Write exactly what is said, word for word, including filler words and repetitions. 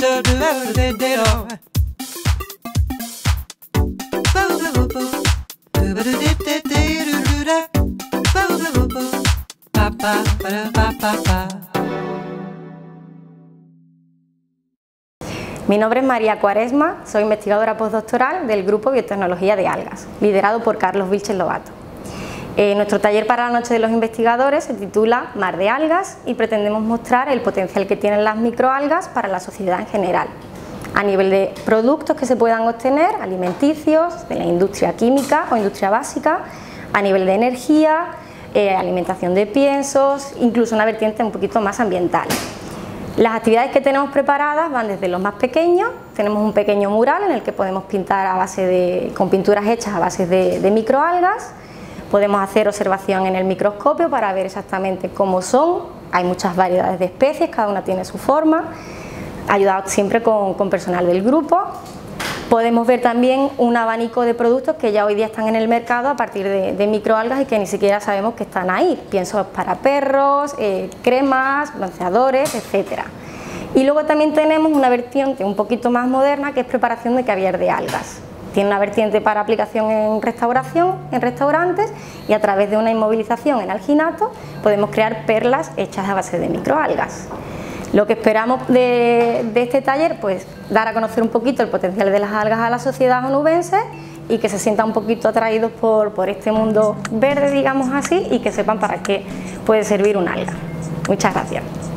Mi nombre es María Cuaresma, soy investigadora postdoctoral del Grupo Biotecnología de Algas, liderado por Carlos Vilches Lobato. Eh, nuestro taller para la Noche de los Investigadores se titula Mar de Algas y pretendemos mostrar el potencial que tienen las microalgas para la sociedad en general, a nivel de productos que se puedan obtener, alimenticios, de la industria química o industria básica, a nivel de energía, eh, alimentación de piensos, incluso una vertiente un poquito más ambiental. Las actividades que tenemos preparadas van desde los más pequeños, tenemos un pequeño mural en el que podemos pintar a base de, con pinturas hechas a base de, de microalgas, podemos hacer observación en el microscopio para ver exactamente cómo son, hay muchas variedades de especies, cada una tiene su forma, ayudado siempre con, con personal del grupo. Podemos ver también un abanico de productos que ya hoy día están en el mercado a partir de, de microalgas y que ni siquiera sabemos que están ahí, piensos para perros, eh, cremas, bronceadores, etcétera. Y luego también tenemos una vertiente un poquito más moderna que es preparación de caviar de algas. Tiene una vertiente para aplicación en restauración, en restaurantes, y a través de una inmovilización en alginato podemos crear perlas hechas a base de microalgas. Lo que esperamos de, de este taller, pues dar a conocer un poquito el potencial de las algas a la sociedad onubense y que se sientan un poquito atraídos por, por este mundo verde, digamos así, y que sepan para qué puede servir un alga. Muchas gracias.